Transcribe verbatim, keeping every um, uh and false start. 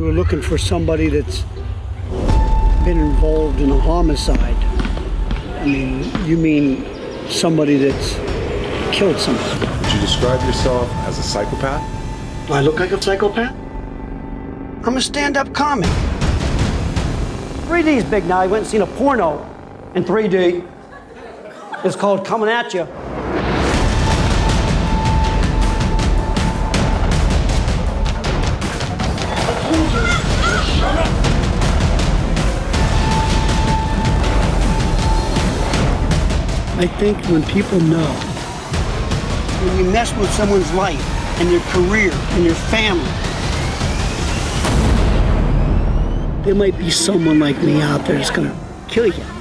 were looking for somebody that's been involved in a homicide. I mean, you mean somebody that's killed somebody. Would you describe yourself as a psychopath? Do I look like a psychopath? I'm a stand-up comic. three D's big now. I went and seen a porno in three D. It's called Coming At You. I think when people know, when you mess with someone's life and their career and your family, there might be someone like me out there that's gonna kill you.